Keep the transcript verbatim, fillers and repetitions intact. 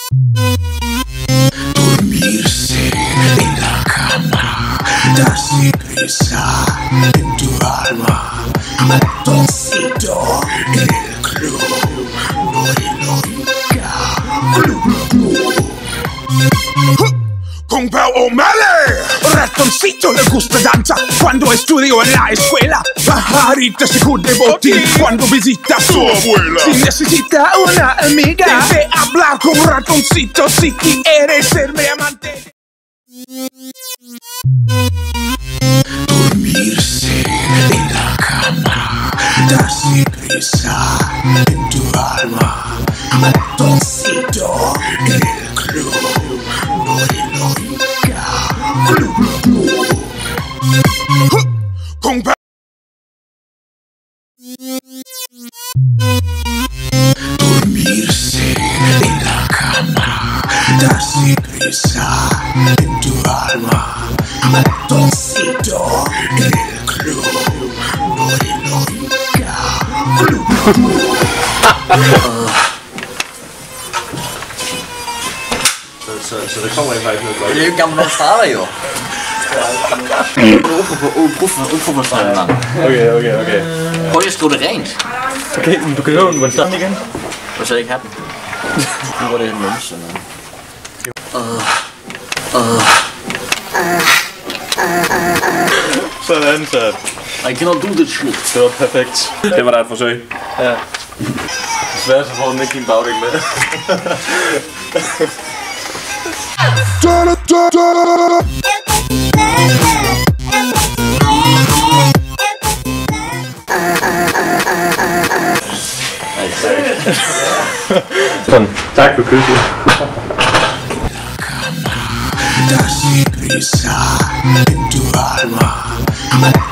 Dormirse en la cama, darse prisa en tu alma, ratoncito en el club, no ilógica, club, club. Con Pau O'Malley, ratoncito le gusta danza cuando estudió en la escuela. Pajarita se cubre botín cuando visita a su abuela. Si necesita una amiga, debe hablar con ratoncito si quiere ser mi amante. Dormirse en la cama, darse prisa en tu alma, ratoncito en el club, no ilógica, club, club. Con dormirse en la cama, darse prisa en tu alma, ratoncito en el club, no ilógica, club, club. Så, så der kommer faktisk noget godt. Det er jo gammel nok starter jo. Uproportionalt lang. Okay, okay, okay. Prøv lige at skrive det rent. Okay, men du kan høre den, hvor den starter igen. Og så ikke have den. Nu var det en mønse. Sådan så. I cannot do this shit. Det var perfekt. Det var da et forsøg. Ja. Desværre så får den ikke din bagdæk med. Sådan, tak for kysset. Darse prisa en tu alma.